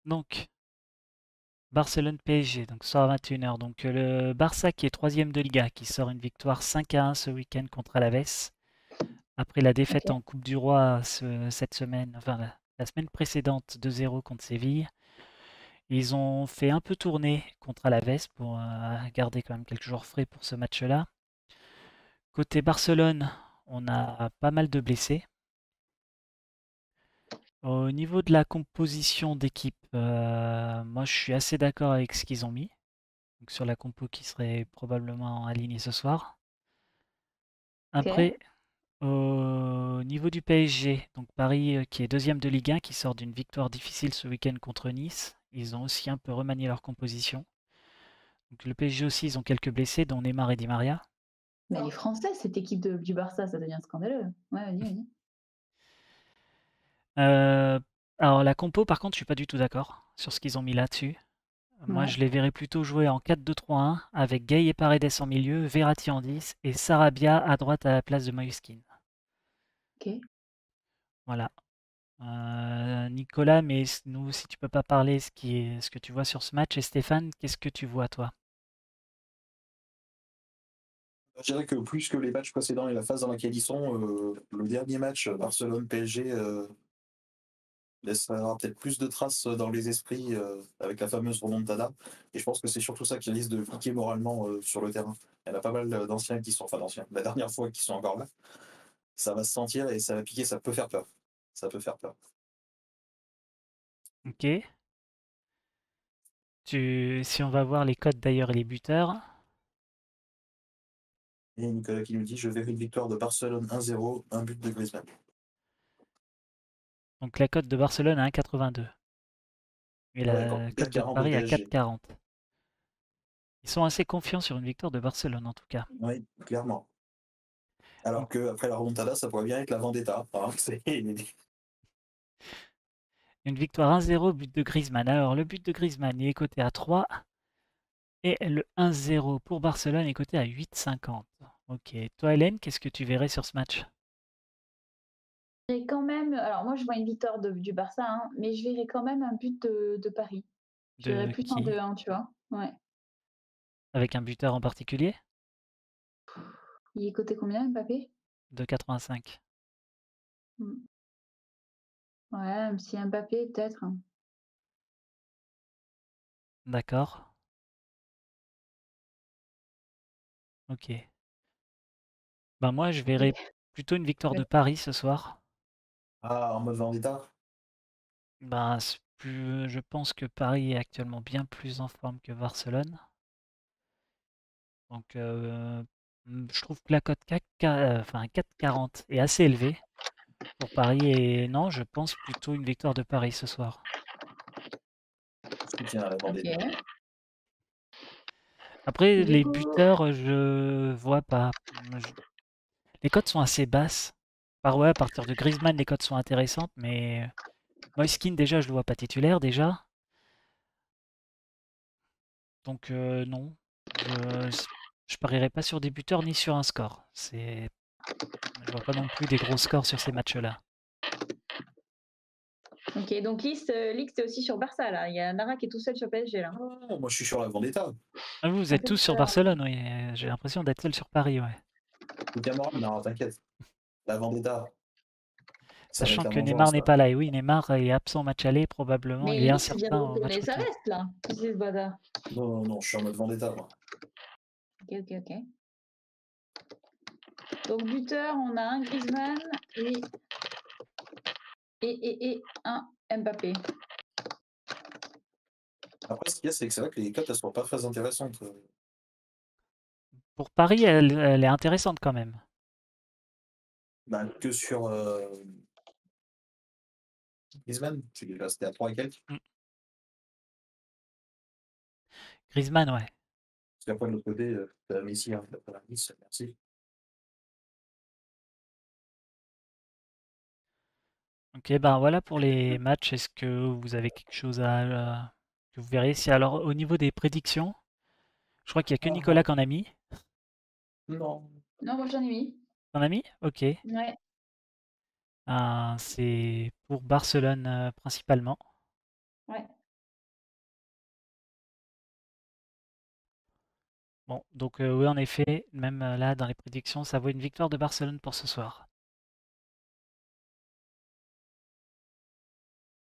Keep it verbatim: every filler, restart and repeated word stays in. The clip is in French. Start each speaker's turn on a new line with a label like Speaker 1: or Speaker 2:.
Speaker 1: Donc, Barcelone-P S G, donc ce soir à vingt et une heures. Donc euh, le Barça qui est troisième de Liga, qui sort une victoire cinq à un ce week-end contre Alaves. Après la défaite
Speaker 2: Ok.
Speaker 1: en Coupe du Roi ce- cette semaine, enfin la, la semaine précédente deux zéro contre Séville. Ils ont fait un peu tourner contre Alaves pour euh, garder quand même quelques joueurs frais pour ce match-là. Côté Barcelone, on a pas mal de blessés. Au niveau de la composition d'équipe, euh, moi je suis assez d'accord avec ce qu'ils ont mis. Donc sur la compo qui serait probablement alignée ce soir.
Speaker 2: Ok.
Speaker 1: Après, au niveau du P S G, donc Paris euh, qui est deuxième de Ligue un, qui sort d'une victoire difficile ce week-end contre Nice, ils ont aussi un peu remanié leur composition. Donc le P S G aussi, ils ont quelques blessés, dont Neymar et Di Maria.
Speaker 2: Mais elle est française, cette équipe de- du Barça, ça devient scandaleux. Ouais, vas-y, vas-y.
Speaker 1: Euh, alors la compo, par contre, je suis pas du tout d'accord sur ce qu'ils ont mis là-dessus. Moi,
Speaker 2: Ouais.
Speaker 1: je les verrais plutôt jouer en quatre deux trois un avec Gay et Paredes en milieu, Verratti en dix et Sarabia à droite à la place de Moïskine.
Speaker 2: Ok.
Speaker 1: Voilà. Euh, Nicolas, mais s- nous, si tu peux pas parler ce qui est, ce que tu vois sur ce match, et Stéphane, qu'est-ce que tu vois toi?
Speaker 3: Je dirais que plus que les matchs précédents et la phase dans laquelle ils sont, euh, le dernier match Barcelone-P S G euh, laissera peut-être plus de traces dans les esprits euh, avec la fameuse remontada. Et je pense que c'est surtout ça qui risque de cliquer moralement euh, sur le terrain. Il y en a pas mal d'anciens qui sont, enfin d'anciens, la dernière fois qui sont encore là. Ça va se sentir et ça va piquer, ça peut faire peur. Ça peut faire peur.
Speaker 1: Ok. Tu, si on va voir les codes d'ailleurs et les buteurs,
Speaker 3: Et Nicolas qui nous dit: je verrai une victoire de Barcelone un zéro, un but de Griezmann.
Speaker 1: donc la cote de Barcelone à un virgule quatre-vingt-deux et
Speaker 3: Ouais,
Speaker 1: la cote de
Speaker 3: quatre quarante au
Speaker 1: Paris à
Speaker 3: P S G.
Speaker 1: quatre virgule quarante. Ils sont assez confiants sur une victoire de Barcelone en tout cas.
Speaker 3: Oui, clairement.
Speaker 1: Donc,
Speaker 3: Alors qu'après la remontada, ça pourrait bien être la vendetta. Hein, c'est-
Speaker 1: une victoire un zéro, but de Griezmann. Alors le but de Griezmann il est coté à trois et le un zéro pour Barcelone est coté à huit virgule cinquante. Ok. Toi Hélène, qu'est-ce que tu verrais sur ce match?
Speaker 2: Et quand même, alors moi je vois une victoire de- du Barça, hein, mais je verrais quand même un but de, de Paris. Je verrais
Speaker 1: De
Speaker 2: plus en
Speaker 1: qui?
Speaker 2: deux un, tu vois. Ouais.
Speaker 1: Avec un buteur en particulier?
Speaker 2: Il est coté combien, Mbappé?
Speaker 1: De quatre-vingt-cinq.
Speaker 2: Hmm. Ouais, un petit Mbappé, peut-être, hein.
Speaker 1: D'accord. Ok. Ben moi, je verrais
Speaker 2: Ok.
Speaker 1: plutôt une victoire de
Speaker 2: Ouais.
Speaker 1: Paris ce soir.
Speaker 3: Ah, en mode vendetta?
Speaker 1: Ben, c'est plus, je pense que Paris est actuellement bien plus en forme que Barcelone. Donc, euh, mm, je trouve que la cote quatre, euh, enfin quatre virgule quarante est assez élevée pour Paris. Et non, je pense plutôt une victoire de Paris ce soir.
Speaker 3: Soutien à la vendetta.
Speaker 2: Ok.
Speaker 1: Après,
Speaker 2: Du
Speaker 1: les
Speaker 2: coup,
Speaker 1: buteurs, je vois pas. Je- Les cotes sont assez basses. Par ouais, à partir de Griezmann, les cotes sont intéressantes, mais Moiskin, déjà, je le vois pas titulaire, déjà. Donc, euh, non. Je, je parierai pas sur des buteurs ni sur un score. C'est, je vois pas non plus des gros scores sur ces matchs-là.
Speaker 2: ok, donc Lix, euh, Lix, t'es aussi sur Barça, là. Il y a Nara qui est tout seul sur P S G, là.
Speaker 3: Ah, moi, je suis sur la vendetta.
Speaker 1: Ah, vous, vous
Speaker 2: Ah,
Speaker 1: êtes
Speaker 2: c'est
Speaker 1: tous
Speaker 2: ça.
Speaker 1: sur Barcelone, oui. euh, J'ai l'impression d'être seul sur Paris, ouais.
Speaker 3: Soutien moral, non, t'inquiète. La vendetta, ça va être
Speaker 1: Sachant
Speaker 3: la
Speaker 1: que Neymar
Speaker 3: vengeance,
Speaker 1: n'est
Speaker 3: là.
Speaker 1: pas là. Et oui, Neymar est absent au match aller, probablement.
Speaker 2: Mais
Speaker 1: Il est
Speaker 2: Lix vient de
Speaker 1: incertain au match
Speaker 2: retourner sa
Speaker 1: retour.
Speaker 2: veste, là. Qu'est-ce que c'est ce bazar?
Speaker 3: Non, non, non, je suis en mode vendetta, moi.
Speaker 2: Ok, ok, ok. Donc, buteur, on a un Griezmann et, et, et, et un Mbappé.
Speaker 3: Après, ce qu'il y a, c'est que c'est vrai que les cotes, elles sont pas très intéressantes. euh.
Speaker 1: Pour Paris, elle, elle est intéressante quand même.
Speaker 3: Bah, que sur euh, Griezmann, c'est que c'était à trois et quelques.
Speaker 1: Mm. Griezmann, ouais.
Speaker 3: Parce qu'après, de l'autre côté, euh, t'as Messi, hein, t'as pas la Nice, merci.
Speaker 1: Ok, ben voilà pour les matchs. Est-ce que vous avez quelque chose à, euh, que vous verrez? Si alors au niveau des prédictions, je crois qu'il n'y a que
Speaker 3: Ah,
Speaker 1: Nicolas
Speaker 3: ah,
Speaker 1: qui en a mis.
Speaker 3: non.
Speaker 2: Non, moi j'en ai mis.
Speaker 1: T'en as mis? Ok.
Speaker 2: Ouais.
Speaker 1: Euh, c'est pour Barcelone euh, principalement.
Speaker 2: Ouais.
Speaker 1: Bon, donc euh, oui, en effet, même euh, là, dans les prédictions, ça vaut une victoire de Barcelone pour ce soir.